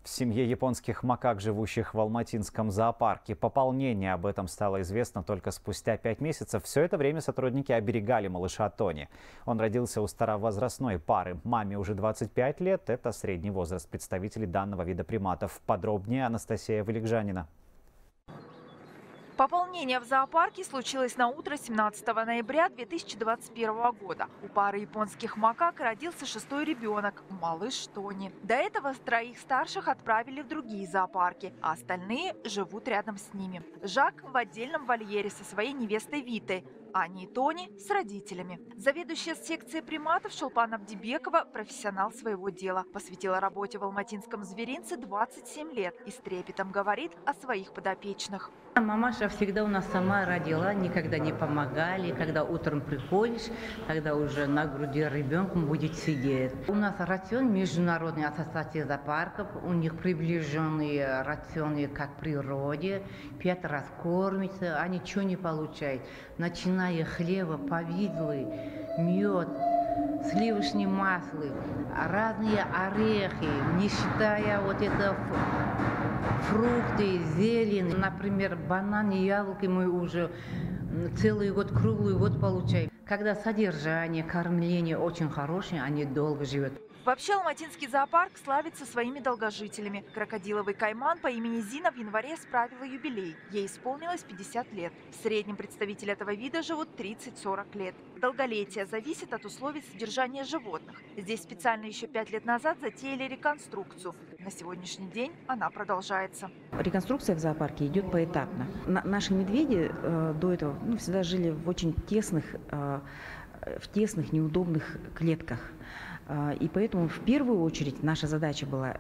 В семье японских макак, живущих в Алматинском зоопарке, пополнение. Об этом стало известно только спустя 5 месяцев. Все это время сотрудники оберегали малыша Тони. Он родился у старовозрастной пары. Маме уже 25 лет. Это средний возраст представителей данного вида приматов. Подробнее Анастасия Вылегжанина. Пополнение в зоопарке случилось на утро 17 ноября 2021 года. У пары японских макак родился 6-й ребенок – малыш Тони. До этого 3 старших отправили в другие зоопарки, а остальные живут рядом с ними. Жак в отдельном вольере со своей невестой Витой, Ани и Тони с родителями. Заведующая секцией приматов Шолпан Абдибекова, профессионал своего дела, посвятила работе в алматинском зверинце 27 лет и с трепетом говорит о своих подопечных. Мамаша всегда у нас сама родила, никогда не помогали. Когда утром приходишь, когда уже на груди ребенком будет сидеть. У нас рацион Международной ассоциации зоопарков, у них приближенные рационы как в природе. 5 раз кормятся, а ничего не получают. Начиная хлеба, повидлы, мед, сливочные масла, разные орехи, не считая вот это фрукты, зелень. Например, бананы, яблоки мы уже целый год, круглый год получаем. Когда содержание, кормление очень хорошее, они долго живут. Вообще алматинский зоопарк славится своими долгожителями. Крокодиловый кайман по имени Зина в январе справила юбилей. Ей исполнилось 50 лет. В среднем представители этого вида живут 30-40 лет. Долголетие зависит от условий содержания животных. Здесь специально еще 5 лет назад затеяли реконструкцию. На сегодняшний день она продолжается. Реконструкция в зоопарке идет поэтапно. Наши медведи до этого всегда жили в очень тесных, неудобных клетках. И поэтому в первую очередь наша задача была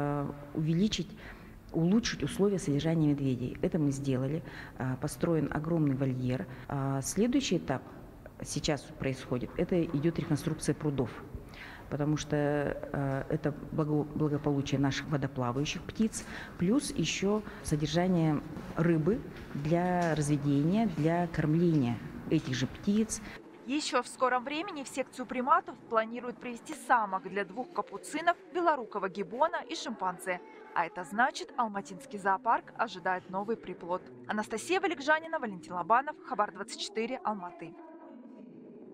улучшить условия содержания медведей. Это мы сделали. Построен огромный вольер. Следующий этап сейчас происходит. Это идет реконструкция прудов. Потому что это благополучие наших водоплавающих птиц, плюс еще содержание рыбы для разведения, для кормления этих же птиц. Еще в скором времени в секцию приматов планируют привести самок для 2 капуцинов, белорукого гиббона и шимпанзе. А это значит, алматинский зоопарк ожидает новый приплод. Анастасия Вылегжанина, Валентин Лобанов, Хабар 24, Алматы.